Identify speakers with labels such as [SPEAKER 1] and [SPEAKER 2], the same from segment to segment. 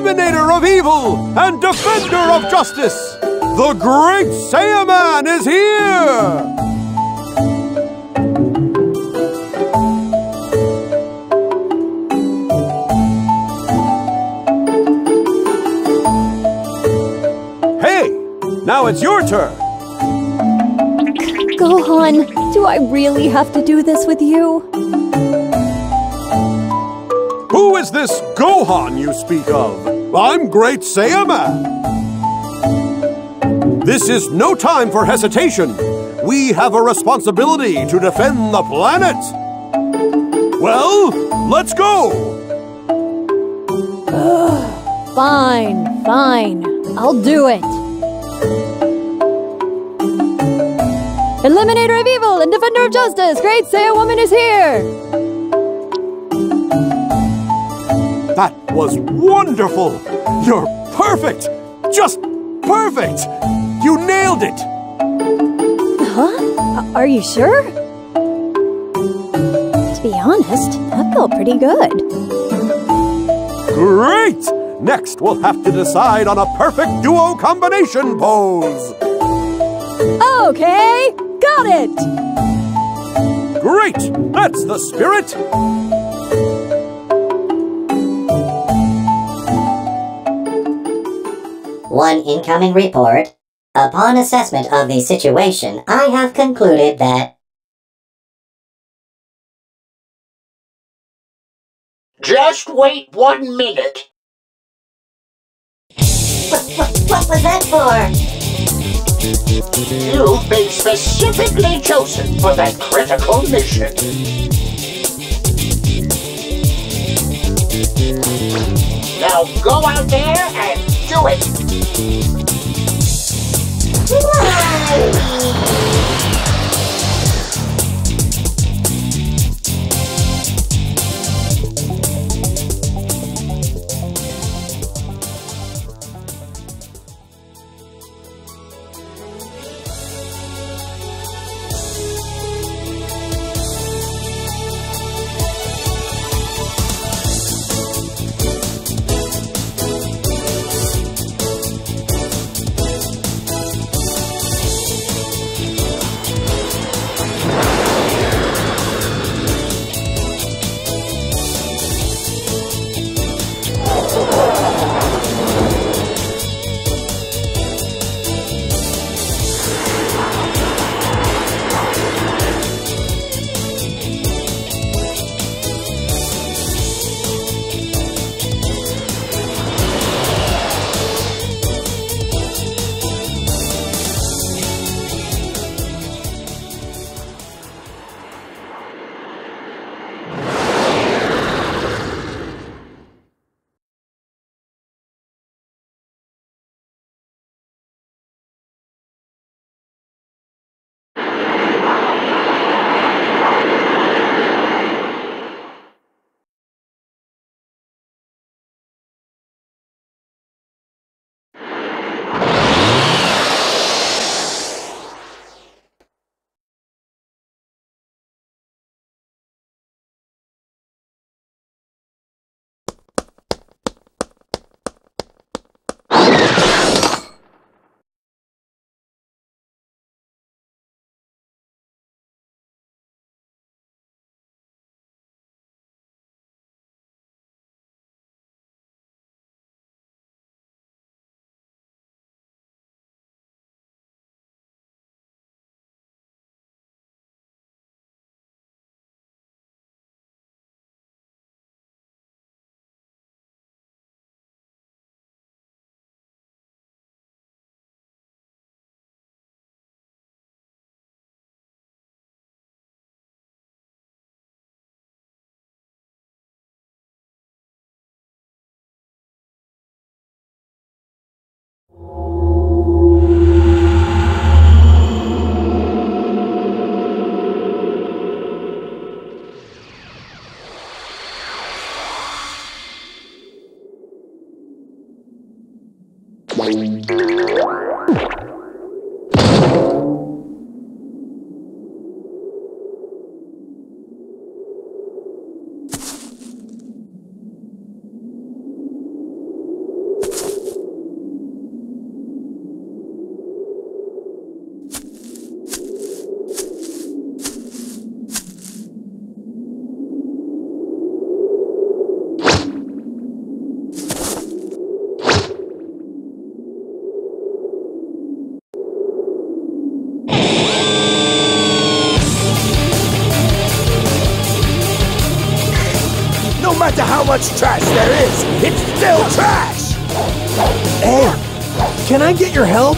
[SPEAKER 1] eliminator of evil and defender of justice, the great Saiyaman is here! Hey, now it's your turn.
[SPEAKER 2] Gohan, do I really have to do this with you?
[SPEAKER 1] Who is this Gohan you speak of? I'm Great Saiyaman. This is no time for hesitation. We have a responsibility to defend the planet. Well, let's go.
[SPEAKER 2] Fine. I'll do it. Eliminator of evil and defender of justice, Great Saiyan Woman is here!
[SPEAKER 1] That was wonderful! You're perfect! Just perfect! You nailed it!
[SPEAKER 2] Huh? Are you sure? To be honest, that felt pretty good.
[SPEAKER 1] Great! Next, we'll have to decide on a perfect duo combination pose!
[SPEAKER 2] Okay! Got it!
[SPEAKER 1] Great! That's the spirit!
[SPEAKER 3] One incoming report. Upon assessment of the situation, I have concluded that...
[SPEAKER 4] Just wait 1 minute.
[SPEAKER 3] What was that for?
[SPEAKER 4] You've been specifically chosen for that critical mission. Now go out there and do it!
[SPEAKER 5] much trash there is, it's still trash! Hey, can I get your help?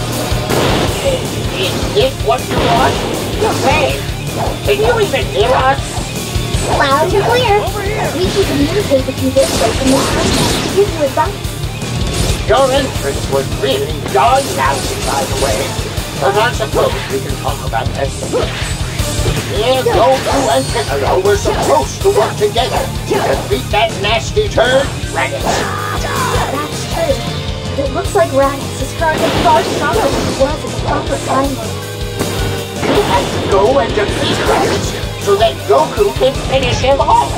[SPEAKER 4] Is this what you want? Hey, can you even hear us?
[SPEAKER 6] Loud and clear. We can communicate with you this way from the contact to give you advice.
[SPEAKER 4] Your entrance was really darn lousy, by the way. But I suppose we can talk about that. Yeah, Goku and Piccolo were supposed to work together to defeat that nasty turd, Raditz.
[SPEAKER 6] That's true. It looks like Raditz is currently far stronger than he was at the proper time limit.
[SPEAKER 4] You have to go and defeat Raditz so that Goku can finish him off.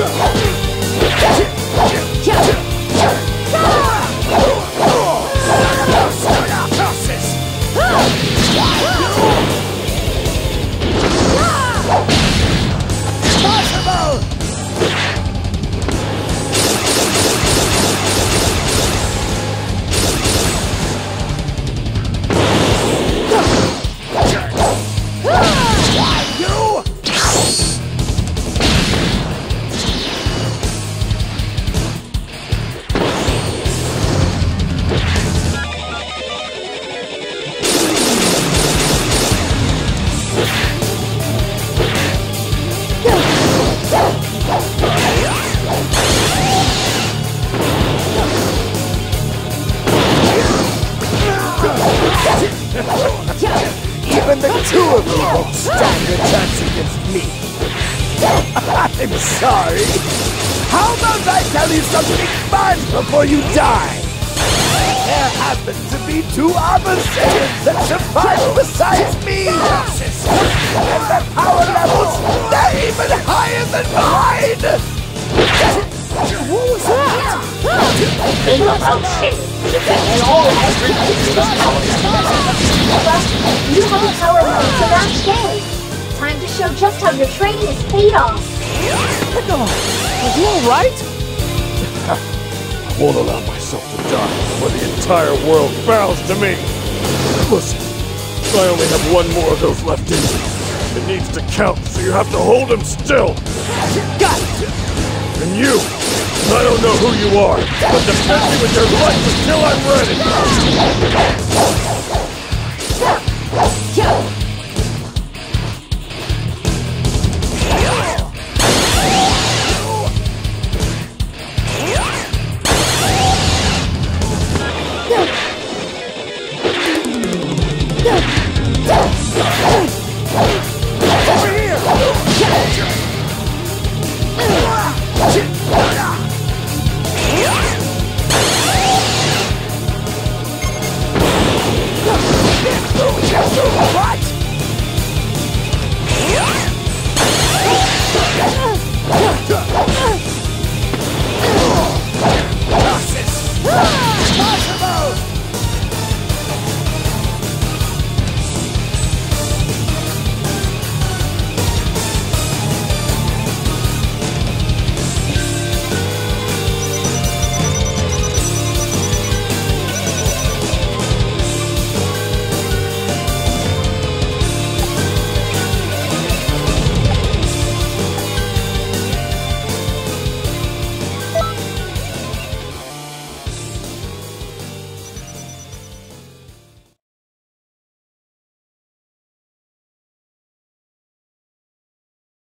[SPEAKER 5] Even the two of you won't stand a chance against me. I'm sorry. How about I tell you something fun before you die? There happen to be two Saiyans that survive besides me! And their power levels, they're even higher than mine! What was that?
[SPEAKER 4] Think about shit. They all have ridiculous powers.
[SPEAKER 6] Well, you have a power level to match theirs. Time to show just how your training is paid off.
[SPEAKER 5] Piccolo, are you alright?
[SPEAKER 1] I won't allow myself to die when the entire world bows to me. Listen, I only have one more of those left in me. It needs to count, so you have to hold him still.
[SPEAKER 5] Got it!
[SPEAKER 1] And you, I don't know who you are, but defend me with your life until I'm ready.